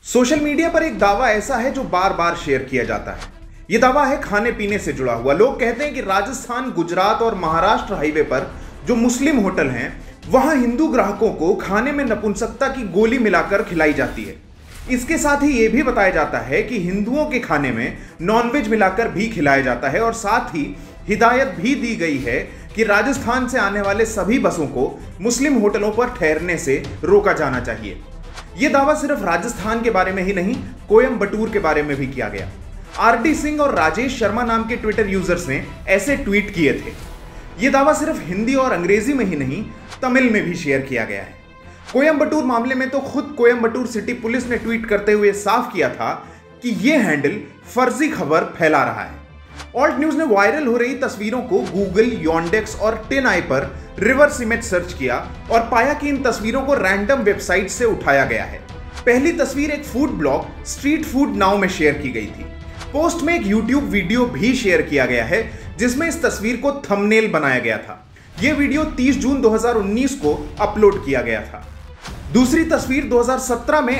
Social media पर एक दावा ऐसा है जो बार बार शेयर किया जाता है। यह दावा है खाने पीने से जुड़ा हुआ। लोग कहते हैं कि राजस्थान, गुजरात और महाराष्ट्र हाईवे पर जो मुस्लिम होटल हैं, वहां हिंदू ग्राहकों को खाने में नपुंसकता की गोली मिलाकर खिलाई जाती है। इसके साथ ही यह भी बताया जाता है कि हिंदुओं के खाने में नॉनवेज मिलाकर भी खिलाया जाता है और साथ ही हिदायत भी दी गई है कि राजस्थान से आने वाले सभी बसों को मुस्लिम होटलों पर ठहरने से रोका जाना चाहिए। यह दावा सिर्फ राजस्थान के बारे में ही नहीं, कोयंबटूर के बारे में भी किया गया। आरडी सिंह और राजेश शर्मा नाम के ट्विटर यूजर्स ने ऐसे ट्वीट किए थे। यह दावा सिर्फ हिंदी और अंग्रेजी में ही नहीं, तमिल में भी शेयर किया गया है। कोयंबटूर मामले में तो खुद कोयंबटूर सिटी पुलिस ने ट्वीट करते हुए साफ किया था कि यह हैंडल फर्जी खबर फैला रहा है। ऑल्ट न्यूज ने वायरल हो रही तस्वीरों को गूगल, योंडेक्स और टेनआई पर रिवर्स इमेज सर्च किया और पाया कि इन तस्वीरों को रैंडम वेबसाइट से उठाया गया है। पहली तस्वीर एक food blog street food now में शेयर की गई थी। पोस्ट में एक यूट्यूब वीडियो भी शेयर किया गया है जिसमें इस तस्वीर को थंबनेल बनाया गया था। यह वीडियो 30 जून 2019 को अपलोड किया गया था। दूसरी तस्वीर 2017 में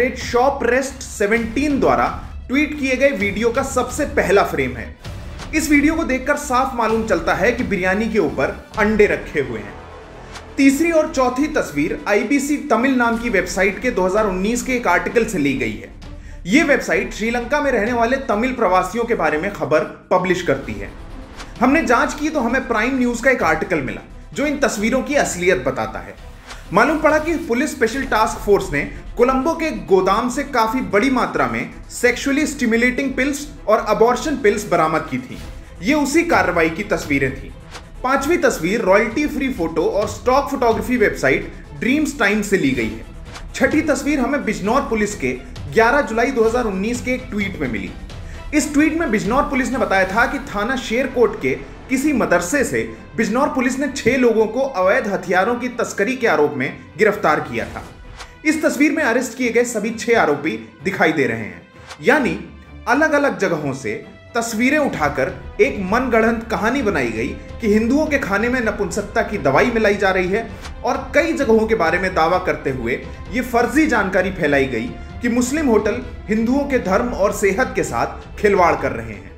@shoprest17 द्वारा ट्वीट किए गए वीडियो का सबसे पहला फ्रेम है। इस वीडियो को देखकर साफ मालूम चलता है कि बिरयानी के ऊपर अंडे रखे हुए हैं। तीसरी और चौथी तस्वीर IBC तमिल नाम की वेबसाइट के 2019 के एक आर्टिकल से ली गई है। यह वेबसाइट श्रीलंका में रहने वाले तमिल प्रवासियों के बारे में खबर पब्लिश करती है। हमने जांच की तो हमें प्राइम न्यूज का एक आर्टिकल मिला जो इन तस्वीरों की असलियत बताता है। मालूम पड़ा कि पुलिस स्पेशल टास्क फोर्स ने कोलंबो के गोदाम से काफी बड़ी मात्रा में सेक्सुअली स्टिमुलेटिंग पिल्स और अबॉर्शन पिल्स बरामद की थी। ये उसी कार्रवाई की तस्वीरें थी। पांचवी तस्वीर रॉयल्टी फ्री फोटो और stock photography website Dreamstime से ली गई है। छठी तस्वीर हमें बिजनौर पुलिस के 11 जुलाई 2019 के एक ट्वीट में मिली। इस ट्वीट में बिजनौर पुलिस ने बताया था कि थाना शेरकोट के किसी मदरसे से बिजनौर पुलिस ने 6 लोगों को अवैध हथियारों की तस्करी के आरोप में गिरफ्तार किया था। इस तस्वीर में अरेस्ट किए गए सभी 6 आरोपी दिखाई दे रहे हैं। यानी अलग अलग जगहों से तस्वीरें उठाकर एक मनगढ़ंत कहानी बनाई गई कि हिंदुओं के खाने में नपुंसकता की दवाई मिलाई जा रही है और कई जगहों के बारे में दावा करते हुए ये फर्जी जानकारी फैलाई गई कि मुस्लिम होटल हिंदुओं के धर्म और सेहत के साथ खिलवाड़ कर रहे हैं।